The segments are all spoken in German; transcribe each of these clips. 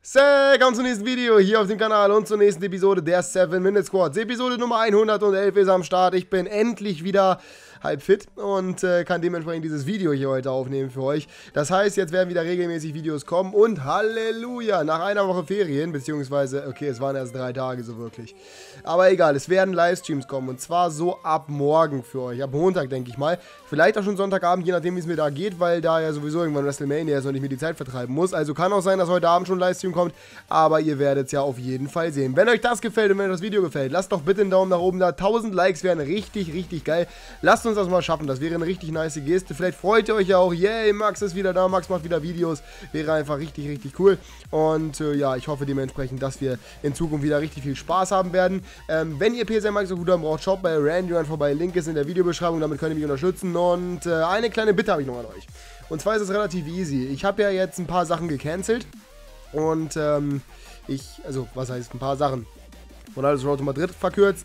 Willkommen zum nächsten Video hier auf dem Kanal und zur nächsten Episode der 7-Minute Squads. Episode Nummer 111 ist am Start. Ich bin endlich wieder halb fit und kann dementsprechend dieses Video hier heute aufnehmen für euch. Das heißt, jetzt werden wieder regelmäßig Videos kommen und Halleluja, nach einer Woche Ferien, beziehungsweise, okay, es waren erst 3 Tage so wirklich. Aber egal, es werden Livestreams kommen und zwar so ab morgen für euch, ab Montag denke ich mal. Vielleicht auch schon Sonntagabend, je nachdem wie es mir da geht, weil da ja sowieso irgendwann WrestleMania ist und ich mir die Zeit vertreiben muss. Also kann auch sein, dass heute Abend schon ein Livestream kommt, aber ihr werdet es ja auf jeden Fall sehen. Wenn euch das gefällt und wenn euch das Video gefällt, lasst doch bitte einen Daumen nach oben da. 1000 Likes wären richtig, richtig geil. Lasst uns das mal schaffen, das wäre eine richtig nice Geste. Vielleicht freut ihr euch ja auch, yay, Max ist wieder da, Max macht wieder Videos. Wäre einfach richtig, richtig cool. Und ja, ich hoffe dementsprechend, dass wir in Zukunft wieder richtig viel Spaß haben werden. Wenn ihr PSN Max so gut haben braucht, schaut bei Randy vorbei. Link ist in der Videobeschreibung, damit könnt ihr mich unterstützen. Und eine kleine Bitte habe ich noch an euch. Und zwar ist es relativ easy. Ich habe ja jetzt ein paar Sachen gecancelt. Und also was heißt ein paar Sachen? Ronaldo's Road to Madrid verkürzt.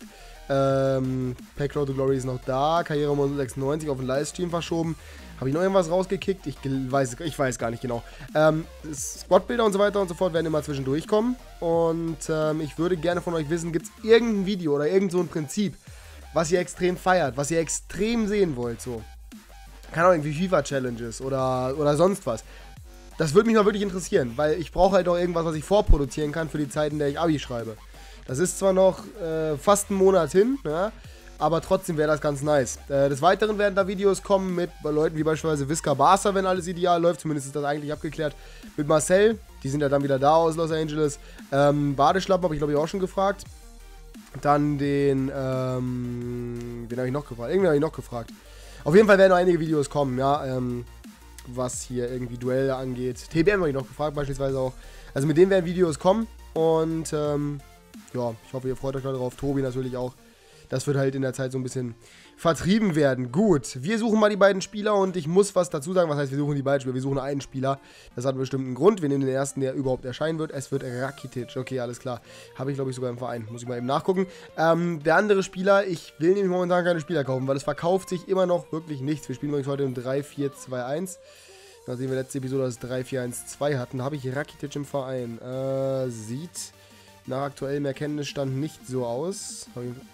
Pack Road to Glory ist noch da. Karrieremodus 96 auf den Livestream verschoben. Habe ich noch irgendwas rausgekickt? Ich weiß gar nicht genau. Squad-Bilder und so weiter und so fort werden immer zwischendurch kommen. Und ich würde gerne von euch wissen, gibt es irgendein Video oder irgend so ein Prinzip, was ihr extrem feiert, was ihr extrem sehen wollt, so. Keine Ahnung, irgendwie FIFA-Challenges oder sonst was. Das würde mich mal wirklich interessieren, weil ich brauche halt auch irgendwas, was ich vorproduzieren kann für die Zeit, in der ich Abi schreibe. Das ist zwar noch fast einen Monat hin, ja, aber trotzdem wäre das ganz nice. Des Weiteren werden da Videos kommen mit Leuten wie beispielsweise Visca Barca, wenn alles ideal läuft, zumindest ist das eigentlich abgeklärt. Mit Marcel, die sind ja dann wieder da aus Los Angeles. Badeschlappen habe ich glaube ich auch schon gefragt. Dann den habe ich noch gefragt. Irgendwie habe ich noch gefragt. Auf jeden Fall werden noch einige Videos kommen, ja, was hier irgendwie Duelle angeht. TBM habe ich noch gefragt, beispielsweise auch. Also mit denen werden Videos kommen und ja, ich hoffe, ihr freut euch darauf. Tobi natürlich auch. Das wird halt in der Zeit so ein bisschen vertrieben werden. Gut, wir suchen mal die beiden Spieler und ich muss was dazu sagen. Was heißt, wir suchen die beiden Spieler? Wir suchen einen Spieler. Das hat einen bestimmten Grund. Wir nehmen den ersten, der überhaupt erscheinen wird. Es wird Rakitic. Okay, alles klar. Habe ich, glaube ich, sogar im Verein. Muss ich mal eben nachgucken. Der andere Spieler, ich will nämlich momentan keine Spieler kaufen, weil es verkauft sich immer noch wirklich nichts. Wir spielen übrigens heute im 3-4-2-1. Nachdem wir letzte Episode das 3-4-1-2 hatten, habe ich Rakitic im Verein. Sieht nach aktuellem Erkenntnisstand nicht so aus.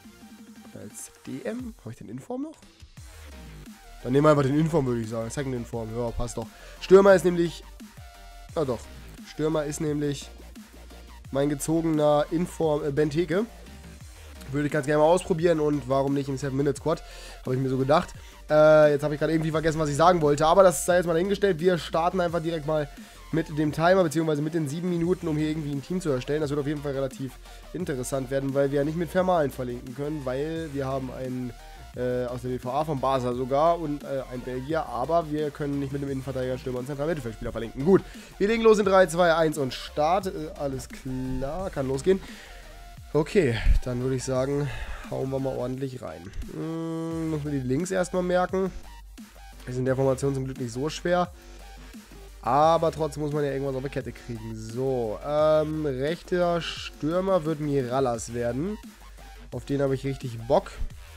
Als DM? Habe ich den Inform noch? Dann nehmen wir einfach den Inform, würde ich sagen. Second Inform. Ja, passt doch. Stürmer ist nämlich... Ja, doch. Stürmer ist nämlich mein gezogener Inform Benteke. Würde ich ganz gerne mal ausprobieren und warum nicht im 7-Minute Squad? Habe ich mir so gedacht. Jetzt habe ich gerade irgendwie vergessen, was ich sagen wollte. Aber das sei jetzt mal dahingestellt. Wir starten einfach direkt mal mit dem Timer, beziehungsweise mit den 7 Minuten, um hier irgendwie ein Team zu erstellen. Das wird auf jeden Fall relativ interessant werden, weil wir ja nicht mit Vermalen verlinken können, weil wir haben einen aus der BVA von Barca sogar und einen Belgier, aber wir können nicht mit einem Innenverteidiger, Stürmer und Zentralmittelfeldspieler verlinken. Gut, wir legen los in 3, 2, 1 und Start. Alles klar, kann losgehen. Okay, dann würde ich sagen, hauen wir mal ordentlich rein. Muss mir die Links erstmal merken. Ist in der Formation zum Glück nicht so schwer. Aber trotzdem muss man ja irgendwas auf der Kette kriegen. So, rechter Stürmer wird Mirallas werden. Auf den habe ich richtig Bock.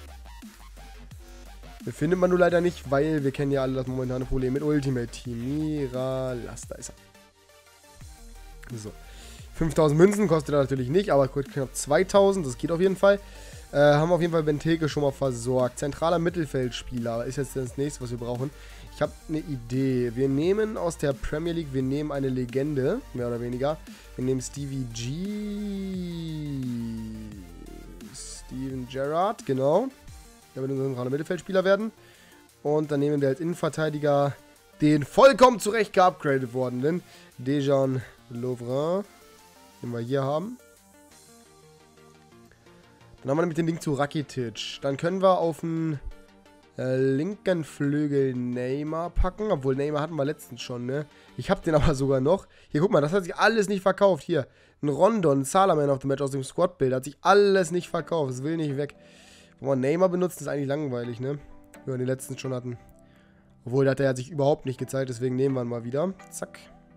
Den findet man nur leider nicht, weil wir kennen ja alle das momentane Problem mit Ultimate Team. Mirallas, da ist er. So. 5000 Münzen kostet er natürlich nicht, aber knapp 2000, das geht auf jeden Fall. Haben auf jeden Fall Benteke schon mal versorgt. Zentraler Mittelfeldspieler ist jetzt das nächste, was wir brauchen. Ich habe eine Idee. Wir nehmen aus der Premier League, wir nehmen eine Legende, mehr oder weniger. Wir nehmen Stevie G. Steven Gerrard, genau. Der wird unser zentraler Mittelfeldspieler werden. Und dann nehmen wir als Innenverteidiger den vollkommen zurecht geupgradet wordenen Dejan Lovren, den wir hier haben. Dann haben wir nämlich den Link zu Rakitic. Dann können wir auf den linken Flügel Neymar packen. Obwohl, Neymar hatten wir letztens schon, ne? Ich habe den aber sogar noch. Hier, guck mal, das hat sich alles nicht verkauft. Hier, ein Rondon, ein Salaman of the Match aus dem Squad-Bild. Hat sich alles nicht verkauft. Das will nicht weg. Wenn wir Neymar benutzen, ist eigentlich langweilig, ne? Wie wir den letzten schon hatten. Obwohl, der hat sich überhaupt nicht gezeigt. Deswegen nehmen wir ihn mal wieder. Zack.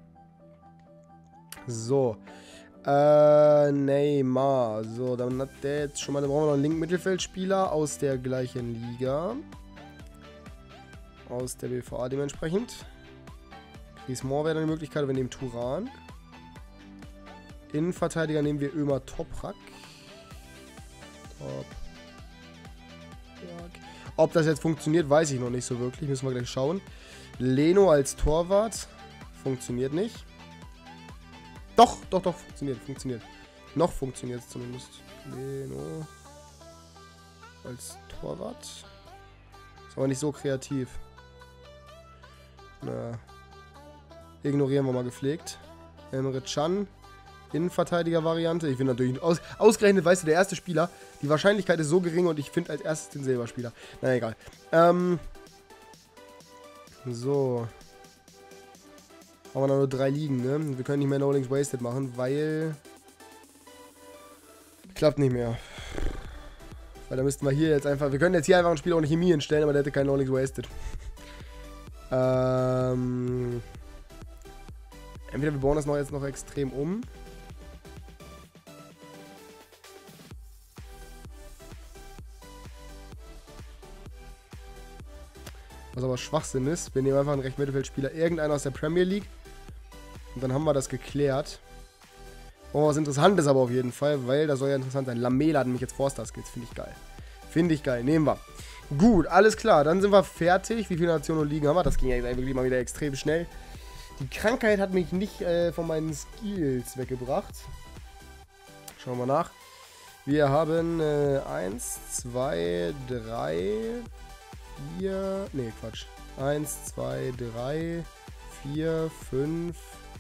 So. Neymar. So, dann hat der jetzt schon mal, dann brauchen wir noch einen linken Mittelfeldspieler aus der gleichen Liga. Aus der BVA dementsprechend. Chris Moore wäre eine Möglichkeit, wir nehmen Turan. Innenverteidiger nehmen wir Ömer Toprak. Ob das jetzt funktioniert, weiß ich noch nicht so wirklich. Müssen wir gleich schauen. Leno als Torwart. Funktioniert nicht. Doch, funktioniert. Noch funktioniert es zumindest. Leno als Torwart. Ist aber nicht so kreativ. Na. Ignorieren wir mal gepflegt. Emre Can. Innenverteidiger-Variante. Ich finde natürlich, ausgerechnet, weißt du, der erste Spieler, die Wahrscheinlichkeit ist so gering und ich finde als erstes den Silberspieler. Na egal. So. Haben wir noch nur 3 Ligen, ne? Wir können nicht mehr No Links Wasted machen, weil... Klappt nicht mehr. Weil da müssten wir hier jetzt einfach... Wir können jetzt hier einfach ein Spiel ohne Chemie hinstellen, aber der hätte kein No Links Wasted. Entweder wir bauen das jetzt noch extrem um. Was aber Schwachsinn ist, wir nehmen einfach einen Recht-Mittelfeldspieler, irgendeiner aus der Premier League. Und dann haben wir das geklärt. Oh, was Interessantes aber auf jeden Fall, weil das soll ja interessant sein. Lamela hat nämlich jetzt Forster-Skills, finde ich geil. Finde ich geil, nehmen wir. Gut, alles klar, dann sind wir fertig. Wie viele Nationen und Ligen haben wir? Das ging ja wirklich mal wieder extrem schnell. Die Krankheit hat mich nicht von meinen Skills weggebracht. Schauen wir nach. Wir haben 1, 2, 3, 4, nee, Quatsch. 1, 2, 3, 4, 5,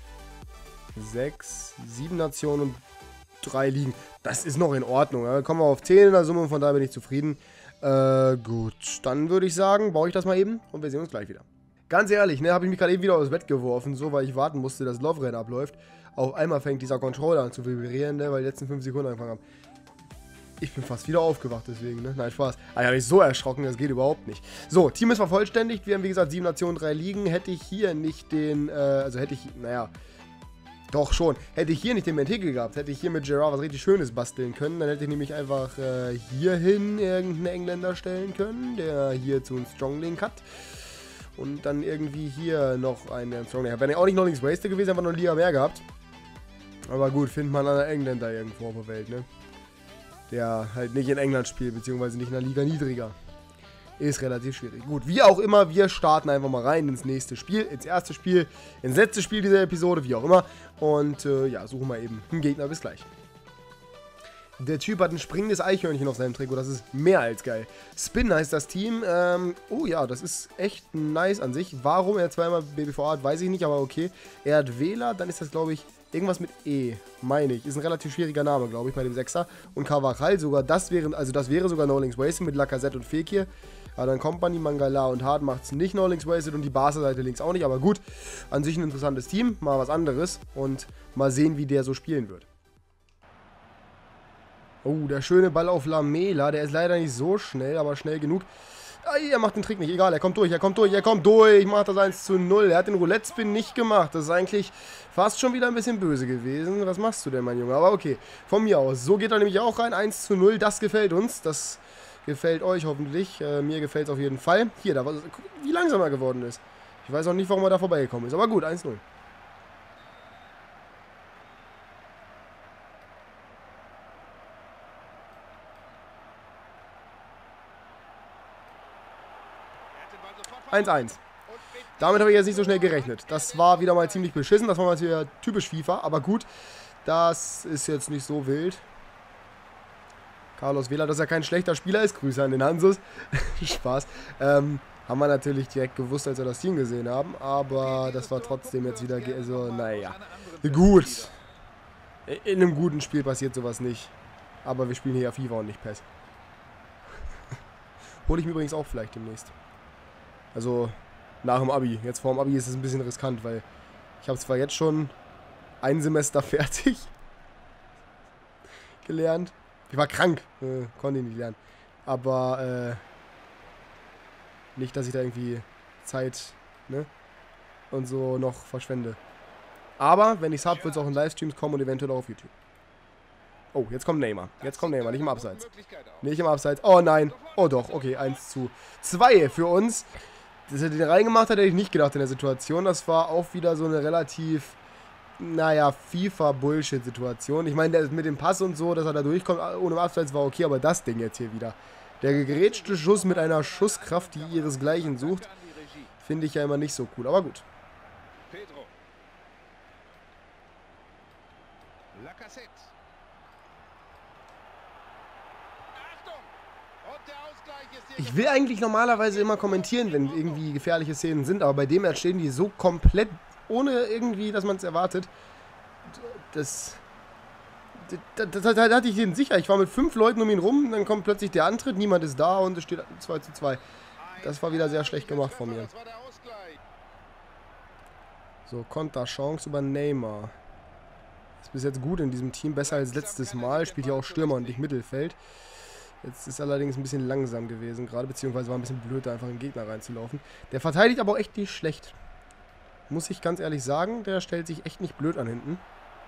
6, 7 Nationen und 3 Ligen. Das ist noch in Ordnung. Ja. Kommen wir auf 10 in der Summe und von daher bin ich zufrieden. Gut, dann würde ich sagen, baue ich das mal eben und wir sehen uns gleich wieder. Ganz ehrlich, ne, habe ich mich gerade eben wieder aus dem Bett geworfen, so, weil ich warten musste, dass das Love-Rennen abläuft. Auf einmal fängt dieser Controller an zu vibrieren, ne, weil die letzten 5 Sekunden angefangen haben. Ich bin fast wieder aufgewacht deswegen, ne? Nein, Spaß. Ah, ja, ich so erschrocken, das geht überhaupt nicht. So, Team ist vervollständigt. Wir haben, wie gesagt, 7 Nationen, 3 Ligen. Hätte ich hier nicht den, also hätte ich, naja, doch schon. Hätte ich hier nicht den Mentikel gehabt, hätte ich hier mit Gerard was richtig Schönes basteln können. Dann hätte ich nämlich einfach hierhin irgendeinen Engländer stellen können, der hier zu einem Stronglink hat. Und dann irgendwie hier noch einen Stronglink. Wäre auch nicht noch nichts Wasted gewesen, einfach noch eine Liga mehr gehabt. Aber gut, findet man einen Engländer irgendwo auf der Welt, ne? Der halt nicht in England spielt, beziehungsweise nicht in einer Liga niedriger. Ist relativ schwierig. Gut, wie auch immer, wir starten einfach mal rein ins nächste Spiel, ins erste Spiel, ins letzte Spiel dieser Episode, wie auch immer. Und ja, suchen wir eben einen Gegner. Bis gleich. Der Typ hat ein springendes Eichhörnchen auf seinem Trikot, das ist mehr als geil. Spin heißt das Team. Oh ja, das ist echt nice an sich. Warum er zweimal BBVA hat, weiß ich nicht, aber okay. Er hat Wähler, dann ist das, glaube ich, irgendwas mit E, meine ich. Ist ein relativ schwieriger Name, glaube ich, bei dem Sechser. Und Carvajal sogar, das wäre sogar No Links Wasted mit Lacazette und Fekir. Aber dann Kompany, Mangala und Hart macht es nicht No Links Wasted und die Barca-Seite links auch nicht. Aber gut, an sich ein interessantes Team, mal was anderes. Und mal sehen, wie der so spielen wird. Oh, der schöne Ball auf Lamela. Der ist leider nicht so schnell, aber schnell genug. Er macht den Trick nicht. Egal, er kommt durch, er kommt durch. Macht das 1:0. Er hat den Roulette-Spin nicht gemacht. Das ist eigentlich fast schon wieder ein bisschen böse gewesen. Was machst du denn, mein Junge? Aber okay, von mir aus. So geht er nämlich auch rein. 1:0. Das gefällt uns. Das gefällt euch hoffentlich. Mir gefällt es auf jeden Fall. Hier, da war, wie langsam er geworden ist. Ich weiß auch nicht, warum er da vorbeigekommen ist. Aber gut, 1:0. 1:1. Damit habe ich jetzt nicht so schnell gerechnet. Das war wieder mal ziemlich beschissen. Das war mal wieder typisch FIFA. Aber gut, das ist jetzt nicht so wild. Carlos Vela, dass er kein schlechter Spieler ist. Grüße an den Hansus. Spaß. Haben wir natürlich direkt gewusst, als wir das Team gesehen haben. Aber das war trotzdem jetzt wieder... Also, naja. Gut. In einem guten Spiel passiert sowas nicht. Aber wir spielen hier ja FIFA und nicht PES. Hole ich mir übrigens auch vielleicht demnächst. Also nach dem Abi. Jetzt vor dem Abi ist es ein bisschen riskant, weil ich habe zwar jetzt schon ein Semester fertig gelernt. Ich war krank, konnte ich nicht lernen. Aber nicht, dass ich da irgendwie Zeit, ne, und so noch verschwende. Aber wenn ich es habe, wird es auch in Livestreams kommen und eventuell auch auf YouTube. Oh, jetzt kommt Neymar. Jetzt kommt Neymar, nicht im Abseits. Nicht im Abseits. Oh nein. Oh doch, okay, 1:2 für uns. Dass er den reingemacht hat, hätte ich nicht gedacht in der Situation. Das war auch wieder so eine relativ naja, FIFA-Bullshit-Situation. Ich meine, mit dem Pass und so, dass er da durchkommt ohne Abseits war okay, aber das Ding jetzt hier wieder. Der gegrätschte Schuss mit einer Schusskraft, die ihresgleichen sucht, finde ich ja immer nicht so cool, aber gut. Ich will eigentlich normalerweise immer kommentieren, wenn irgendwie gefährliche Szenen sind, aber bei dem entstehen die so komplett, ohne irgendwie, dass man es erwartet. Da hatte ich den sicher. Ich war mit 5 Leuten um ihn rum, dann kommt plötzlich der Antritt, niemand ist da und es steht 2:2. Das war wieder sehr schlecht gemacht von mir. So, Konterchance über Neymar. Ist bis jetzt gut in diesem Team, besser als letztes Mal. Spielt ja auch Stürmer und nicht Mittelfeld. Jetzt ist allerdings ein bisschen langsam gewesen gerade, beziehungsweise war ein bisschen blöd, da einfach in den Gegner reinzulaufen. Der verteidigt aber auch echt nicht schlecht. Muss ich ganz ehrlich sagen, der stellt sich echt nicht blöd an hinten.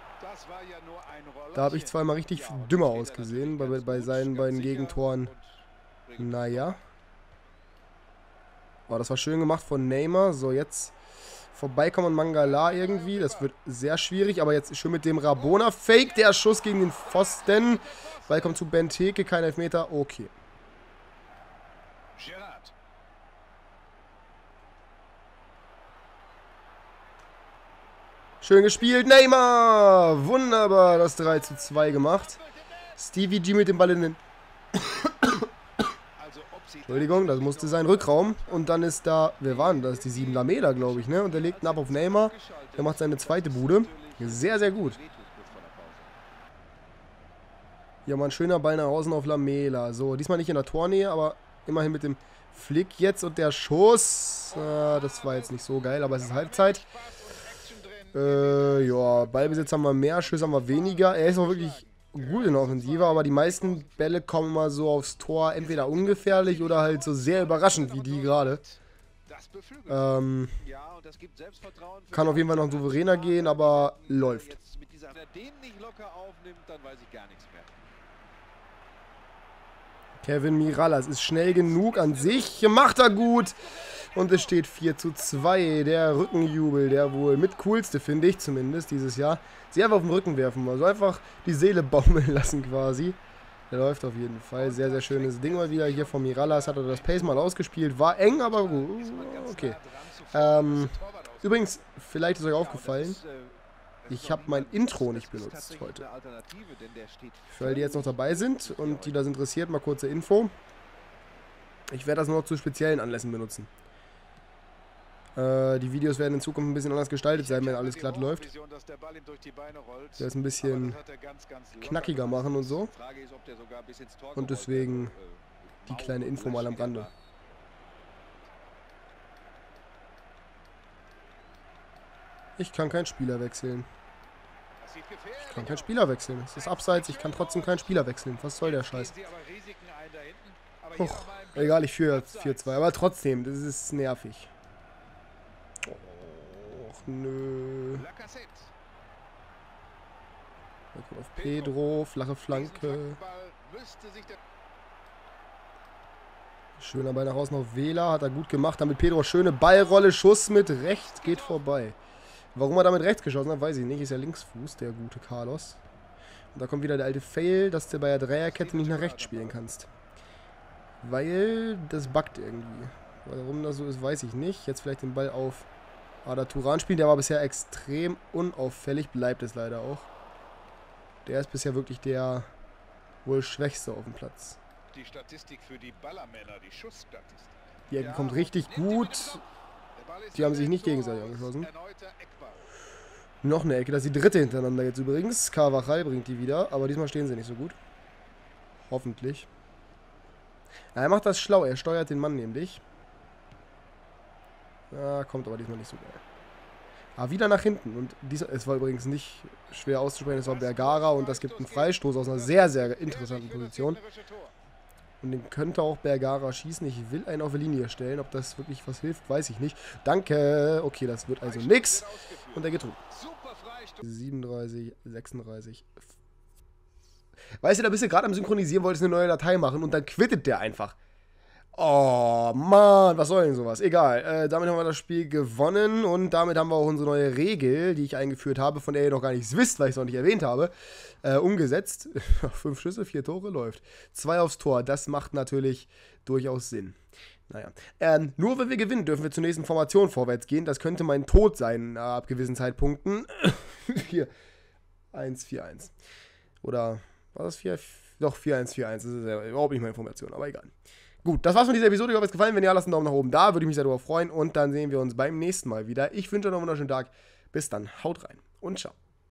Da habe ich zweimal richtig dümmer ausgesehen bei seinen beiden Gegentoren. Naja. Oh, das war schön gemacht von Neymar. So, jetzt vorbeikommen an Mangala irgendwie. Das wird sehr schwierig, aber jetzt schön mit dem Rabona. Fake, der Schuss gegen den Pfosten. Ball kommt zu Benteke, kein Elfmeter. Okay. Schön gespielt, Neymar! Wunderbar, das 3:2 gemacht. Stevie G mit dem Ball in den... Entschuldigung, das musste sein Rückraum. Und dann ist da, wer war denn das? Die 7 Lamela, glaube ich, ne? Und der legt ihn ab auf Neymar. Der macht seine zweite Bude. Sehr, sehr gut. Hier mal ein schöner Ball nach außen auf Lamela. So, diesmal nicht in der Tornähe, aber immerhin mit dem Flick jetzt. Und der Schuss. Das war jetzt nicht so geil, aber es ist Halbzeit. Ja, Ballbesitz haben wir mehr, Schüsse haben wir weniger. Er ist auch wirklich gut in der Offensive, aber die meisten Bälle kommen mal so aufs Tor, entweder ungefährlich oder halt so sehr überraschend wie die gerade. Kann auf jeden Fall noch souveräner gehen, aber läuft. Kevin Mirallas ist schnell genug an sich, macht er gut. Und es steht 4:2. Der Rückenjubel, der wohl mit coolste, finde ich zumindest, dieses Jahr. Sie einfach auf den Rücken werfen, also einfach die Seele baumeln lassen quasi. Der läuft auf jeden Fall. Sehr, sehr schönes Ding mal wieder hier von Mirallas. Hat er das Pace mal ausgespielt. War eng, aber gut. Okay. Übrigens, vielleicht ist euch aufgefallen, ich habe mein Intro nicht benutzt heute. Für alle, die jetzt noch dabei sind und die das interessiert, mal kurze Info. Ich werde das nur noch zu speziellen Anlässen benutzen. Die Videos werden in Zukunft ein bisschen anders gestaltet sein, wenn alles glatt läuft. Ich werde es ein bisschen knackiger machen und so. Und deswegen die kleine Info mal am Rande. Ich kann keinen Spieler wechseln. Ich kann keinen Spieler wechseln. Es ist abseits, ich kann trotzdem keinen Spieler wechseln. Was soll der Scheiß? Huch, egal, ich führe 4:2. Aber trotzdem, das ist nervig. Och, nö. Auf Pedro, flache Flanke. Schöner Ball nach außen auf Vela, hat er gut gemacht. Damit Pedro schöne Ballrolle, Schuss mit rechts, geht vorbei. Warum er damit rechts geschossen hat, weiß ich nicht. Ist ja Linksfuß, der gute Carlos. Und da kommt wieder der alte Fail, dass du bei der Dreierkette nicht nach rechts spielen kannst. Weil das buggt irgendwie. Warum das so ist, weiß ich nicht. Jetzt vielleicht den Ball auf Arda Turan spielen. Der war bisher extrem unauffällig, bleibt es leider auch. Der ist bisher wirklich der wohl Schwächste auf dem Platz. Die Statistik für die Ballermänner, die Schussstatistik. Die Ecke kommt richtig gut. Die haben sich nicht gegenseitig angeschossen. Noch eine Ecke, das ist die dritte hintereinander jetzt übrigens. Carvajal bringt die wieder, aber diesmal stehen sie nicht so gut. Hoffentlich. Ja, er macht das schlau, er steuert den Mann nämlich. Ja, kommt aber diesmal nicht so geil. Ah, wieder nach hinten. Und es war übrigens nicht schwer auszusprechen, es war Bergara und das gibt einen Freistoß aus einer sehr, sehr interessanten Position. Und den könnte auch Bergara schießen. Ich will einen auf die Linie stellen. Ob das wirklich was hilft, weiß ich nicht. Danke. Okay, das wird also nix. Und er geht drüber. 37, 36. Weißt du, da bist du gerade am Synchronisieren, wolltest eine neue Datei machen und dann quittet der einfach. Oh, Mann, was soll denn sowas? Egal, damit haben wir das Spiel gewonnen und damit haben wir auch unsere neue Regel, die ich eingeführt habe, von der ihr noch gar nichts wisst, weil ich es noch nicht erwähnt habe, umgesetzt. 5 Schüsse, 4 Tore, läuft. 2 aufs Tor, das macht natürlich durchaus Sinn. Naja, nur wenn wir gewinnen, dürfen wir zur nächsten Formation vorwärts gehen. Das könnte mein Tod sein, ab gewissen Zeitpunkten. Hier, 1-4-1. Oder, war das 4? Doch, 4-1-4-1, das ist ja überhaupt nicht meine Formation, aber egal. Gut, das war's mit dieser Episode. Ich hoffe, es hat gefallen. Wenn ja, lasst einen Daumen nach oben da. Würde ich mich sehr darüber freuen. Und dann sehen wir uns beim nächsten Mal wieder. Ich wünsche euch noch einen wunderschönen Tag. Bis dann. Haut rein und ciao.